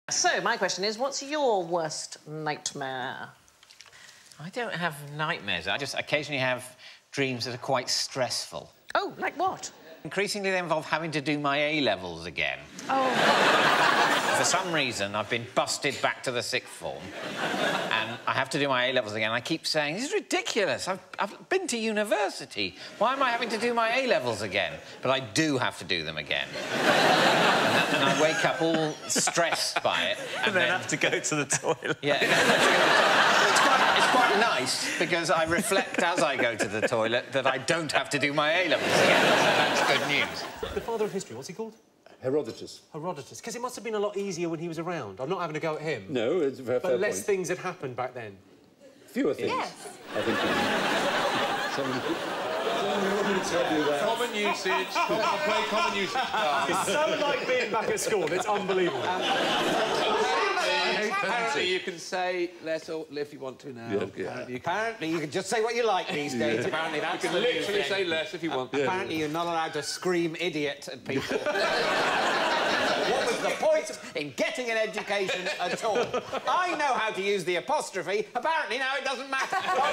So, my question is, what's your worst nightmare? I don't have nightmares. I just occasionally have dreams that are quite stressful. Oh, like what? Increasingly, they involve having to do my A-levels again. Oh. For some reason, I've been busted back to the sixth form, and I have to do my A-levels again. I keep saying, this is ridiculous. I've been to university. Why am I having to do my A-levels again? But I do have to do them again. And I wake up all stressed by it. And then have to go to the toilet. Yeah. It's quite nice, because I reflect as I go to the toilet that I don't have to do my A-levels again. So that's good news. The father of history, what's he called? Herodotus. Herodotus. Because it must have been a lot easier when he was around. I'm not having a go at him. No, it's a fair But less point. things had happened back then. Fewer things. Yes. I think. Someone wouldn't tell you that. Common usage. Play common usage. It's so like being back at school. It's unbelievable. Apparently, you can say less or if you want to now. Yeah. Apparently, you can just say what you like these days. Apparently, that's You can literally say less if you want. Apparently, you're not allowed to scream idiot at people. What was the point in getting an education at all? I know how to use the apostrophe. Apparently, now it doesn't matter.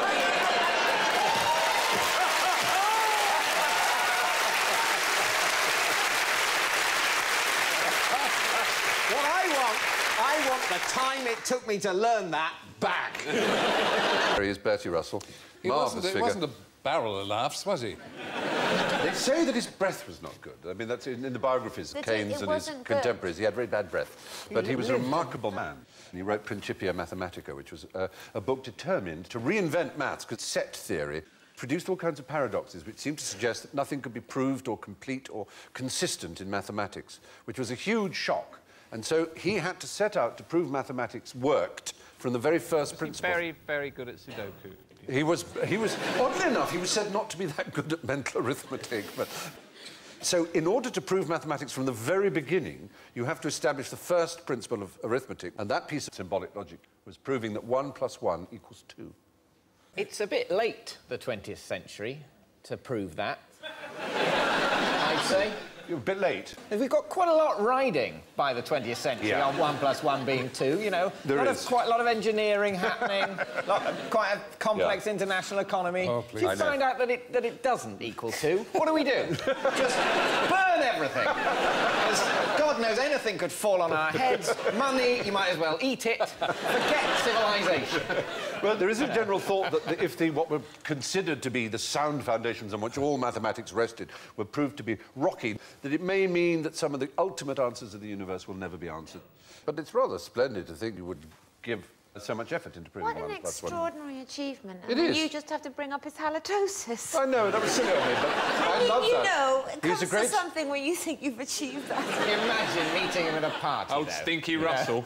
What I want the time it took me to learn that back. He is Bertie Russell. He wasn't a barrel of laughs, was he? They say that his breath was not good. I mean, that's in the biographies of Keynes and his contemporaries. He had very bad breath. But he was a remarkable man. And he wrote Principia Mathematica, which was a book determined to reinvent maths, because set theory produced all kinds of paradoxes which seemed to suggest that nothing could be proved or complete or consistent in mathematics, which was a huge shock. And so he had to set out to prove mathematics worked from the very first principle. Very, very good at Sudoku. He was, oddly enough, he was said not to be that good at mental arithmetic, but... So, in order to prove mathematics from the very beginning, you have to establish the first principle of arithmetic, and that piece of symbolic logic was proving that 1 + 1 = 2. It's a bit late, the 20th century, to prove that, I'd say. You're a bit late. We've got quite a lot riding by the 20th century on 1 + 1 being 2, you know. Quite a lot of engineering happening, quite a complex international economy. Oh, please. If you find out that it doesn't equal 2, what do? Just burn everything. Because God knows anything could fall on our heads. Money, you might as well eat it. Forget civilization. Well, there is a general thought that if what were considered to be the sound foundations on which all mathematics rested were proved to be rocky, that it may mean that some of the ultimate answers of the universe will never be answered. But it's rather splendid to think you would give so much effort into proving 1 + 1. What an extraordinary achievement. It is. You just have to bring up his halitosis. I know, that was silly of me, but I love that. You know, it He's comes to something where you think you've achieved that. Imagine meeting him at a party, Old Stinky Russell.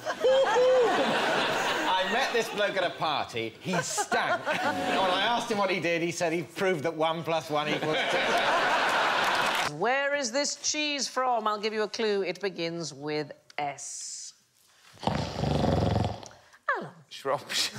I met this bloke at a party. He stank. And when I asked him what he did, he said he proved that 1 + 1 = 2. Where is this cheese from? I'll give you a clue. It begins with S. Alan. Shropshire.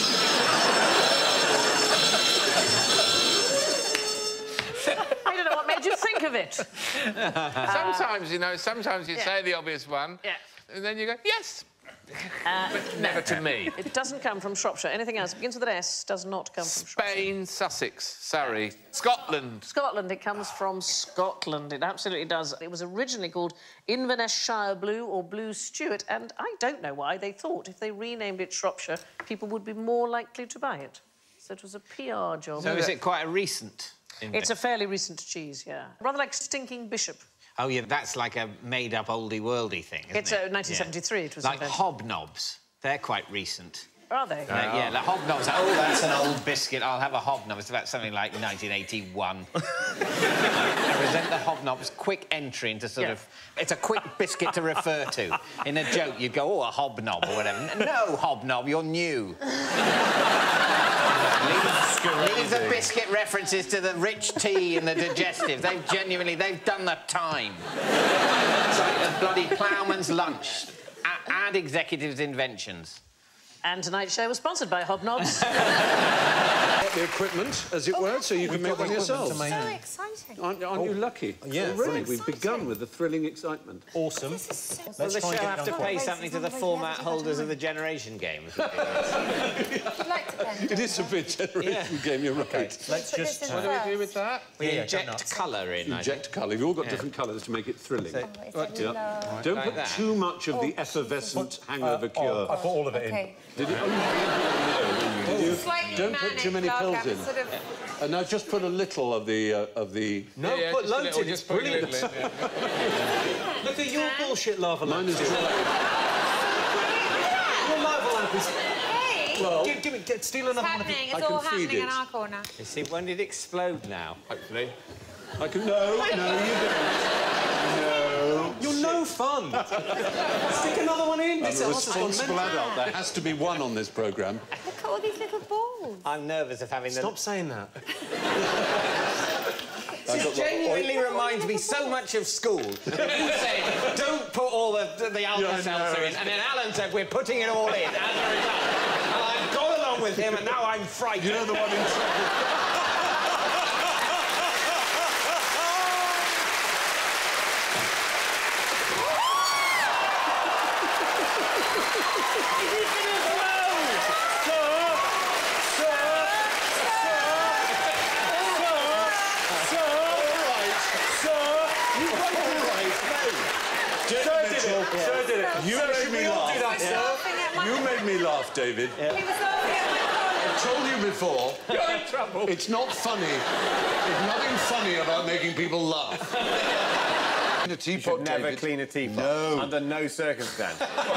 I don't know what made you think of it. Sometimes, you know, sometimes you say the obvious one, and then you go, yes. But never to me. It doesn't come from Shropshire. Anything else? It begins with an S, does not come from Shropshire. Spain, Sussex, Surrey, Scotland. Scotland. It comes from Scotland. It absolutely does. It was originally called Inverness Shire Blue or Blue Stewart, and I don't know why they thought if they renamed it Shropshire, people would be more likely to buy it. So it was a PR job. So is it quite a recent invention? It's a fairly recent cheese, yeah. Rather like Stinking Bishop. Oh, yeah, that's like a made-up oldie-worldy thing, isn't It's it? 1973 it was like invented. hobnobs. They're quite recent. Are they? Yeah, like hobnobs. Oh, that's an old biscuit. I'll have a hobnob. It's about something like 1981. I resent the hobnob's quick entry into sort of... It's a quick biscuit to refer to. In a joke, you go, oh, a hobnob or whatever. No, hobnob, you're new. Leave the biscuit references to the rich tea and the digestive. They've done the time. It's like the bloody ploughman's lunch. Add executives' inventions. And tonight's show was sponsored by Hobnobs. The equipment, as it were, so you can make one yourself. So exciting. Aren't you lucky? Yeah, Already, right. we've begun with the thrilling excitement. Awesome. Will the show have to pay something to the format holders of the Generation Game? Would you like to pen? It is a bit Generation Game, you're right. Let's just... What do we do with that? We inject colour in, Inject colour. You've all got different colours to make it thrilling. Yeah. Don't Like put that. too much of the effervescent hangover cure. I put all of it Okay. Did you? Oh, did you? Slightly Don't put too many manic, pills in. Sort of... And now just put a little of the... No, Yeah, put just a loads little, in. It's just put a brilliant. little in, yeah. Look at your bullshit lava lamp. Mine is dry. Your lava lamp is... Hey! Well, steal another one of happening. your... It's I all can feed happening in it. our corner. You see, when did it explode now? Hopefully. I can... No, you don't. No. You're no fun. Stick another one in. I'm This a house has gone responsible mental. adult. There has to be one on this programme. Look at all these little balls. I'm nervous of having Stop saying that. This genuinely reminds me so much of school. You said, don't put all the Alka-Seltzer in, and then Alan said, we're putting it all in. As a result. And I've gone along with him, and now I'm frightened. You know the one in trouble. Sir did it. You made me laugh. He was laughing at my... You made me laugh, David. He was laughing at my I told you before. You're in trouble. It's not funny. There's nothing funny about making people laugh. In a teapot, Never David. clean a teapot. No. Under no circumstance.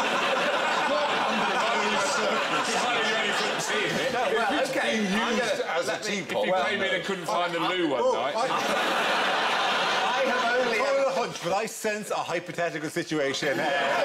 It's okay. being I'm used gonna- as a If teapot. you came in and couldn't find the loo one night... I have only a hunch, but I sense a hypothetical situation.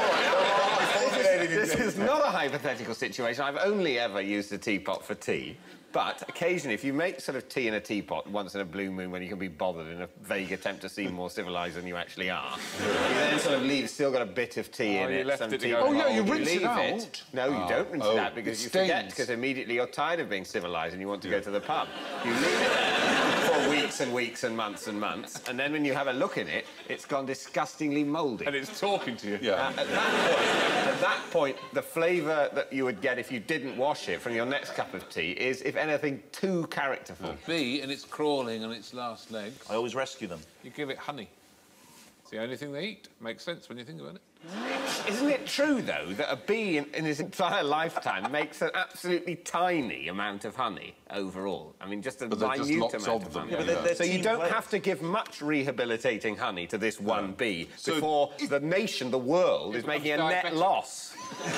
This is not a hypothetical situation. I've only ever used a teapot for tea. But occasionally, if you make sort of tea in a teapot once in a blue moon when you can be bothered in a vague attempt to seem more civilised than you actually are, you then sort of leave, still got a bit of tea in you it. left some it to tea go mould, Oh, yeah, you rinse it leave out. No, you don't rinse it out because it you forget, stains. because immediately you're tired of being civilised and you want to go to the pub. You leave it there for weeks and weeks and months, and then when you have a look in it, it's gone disgustingly mouldy. And it's talking to you. Yeah. At that point, the flavour that you would get if you didn't wash it from your next cup of tea is, if anything, too characterful. Bee, and it's crawling on its last legs. I always rescue them. You give it honey. It's the only thing they eat. Makes sense when you think about it. Isn't it true, though, that a bee in his entire lifetime makes an absolutely tiny amount of honey overall? I mean, just a But they're just minute lots amount of of them, honey. yeah. So you don't have to give much rehabilitating honey to this one bee So before the nation, the world, is making a net diabetic. loss.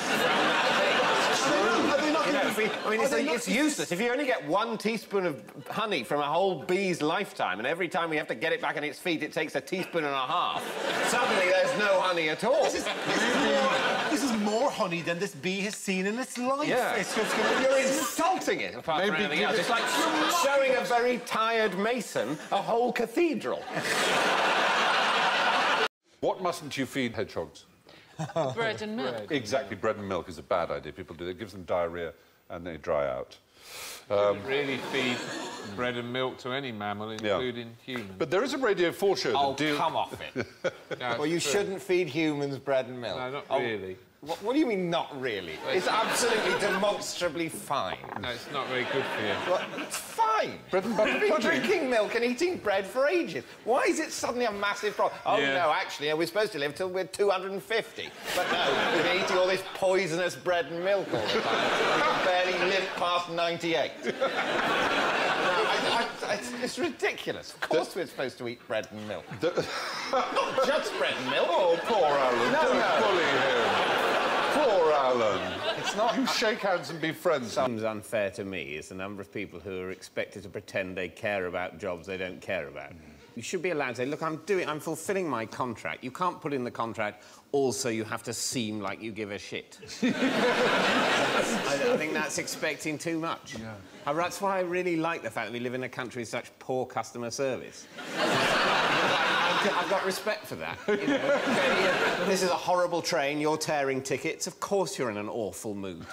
You know, it's useless. If you only get 1 teaspoon of honey from a whole bee's lifetime, and every time we have to get it back on its feet, it takes a teaspoon and a half, suddenly there's no honey at all. This is more honey than this bee has seen in its life. Yeah. It's just gonna... You're insulting it, apart from Maybe anything give else. it- It's like showing a very tired mason a whole cathedral. What mustn't you feed hedgehogs? Bread and milk. Exactly, bread and milk is a bad idea. People do it. It gives them diarrhoea and they dry out. Really feed bread and milk to any mammal, including humans. But there is a Radio 4 show Oh, that deals... come off it. No, Well, you it's true. shouldn't feed humans bread and milk. No, not Oh, really. What do you mean, not really? It's absolutely demonstrably fine. No, it's not very good for you. Well, it's fine. Bread and butter We've been pudding. drinking milk and eating bread for ages. Why is it suddenly a massive problem? Oh, Yeah. no, actually, we're supposed to live till we're 250. But no, we've been eating all this poisonous bread and milk all the time. We can barely live past 98. It's ridiculous. Of course we're supposed to eat bread and milk. Not just bread and milk. Oh, poor Alan. No, Don't no. bully him. Poor Alan. It's not... You shake hands and be friends. Seems unfair to me is the number of people who are expected to pretend they care about jobs they don't care about. You should be allowed to say, look, I'm fulfilling my contract. You can't put in the contract, also you have to seem like you give a shit. I think that's expecting too much. Yeah. That's why I really like the fact that we live in a country with such poor customer service. I'm I've got respect for that. You know. This is a horrible train, you're tearing tickets. Of course you're in an awful mood.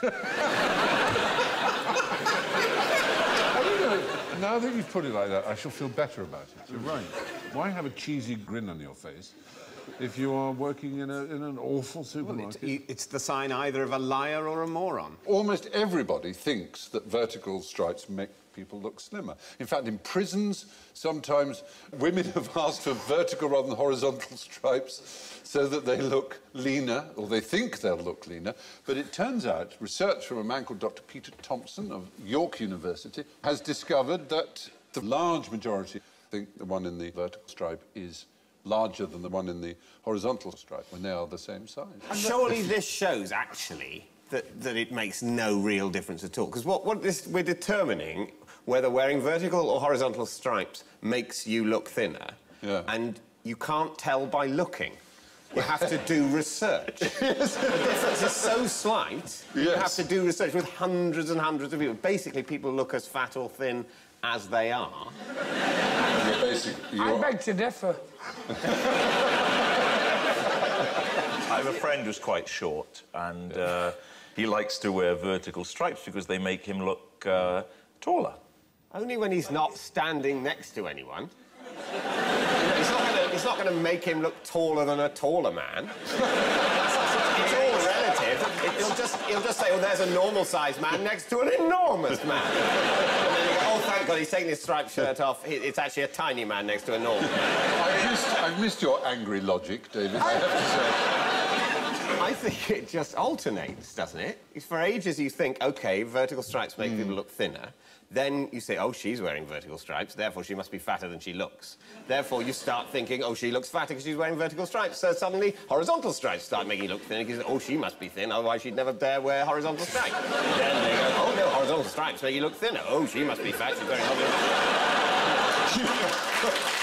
Now that you've put it like that, I shall feel better about it. You're right. Why have a cheesy grin on your face if you are working in an awful supermarket? Well, it's the sign either of a liar or a moron. Almost everybody thinks that vertical stripes make people look slimmer. In fact, in prisons, sometimes women have asked for vertical rather than horizontal stripes so that they look leaner, or they think they'll look leaner. But it turns out, research from a man called Dr. Peter Thompson of York University has discovered that the large majority think the one in the vertical stripe is larger than the one in the horizontal stripe, when they are the same size. Surely this shows, actually, that it makes no real difference at all. Because we're determining whether wearing vertical or horizontal stripes makes you look thinner. Yeah. And you can't tell by looking. You have to do research. Yes. The difference is so slight, you have to do research with hundreds and hundreds of people. Basically, people look as fat or thin as they are. I beg to differ. I have a friend who's quite short, and he likes to wear vertical stripes because they make him look taller. Only when he's not standing next to anyone. It's not going to make him look taller than a taller man. It's all relative. He'll just say, oh, there's a normal-sized man next to an enormous man. And then you go, oh, thank God, he's taking his striped shirt off. It's actually a tiny man next to a normal man. I've missed your angry logic, David, I have to say. I think it just alternates, doesn't it? For ages you think, OK, vertical stripes make people look thinner. Then you say, oh, she's wearing vertical stripes, therefore she must be fatter than she looks. Therefore, you start thinking, oh, she looks fatter because she's wearing vertical stripes. So suddenly, horizontal stripes start making you look thinner because, oh, she must be thin, otherwise she'd never dare wear horizontal stripes. Then they go, oh, no, horizontal stripes make you look thinner. Oh, she must be fat, she's wearing horizontal stripes.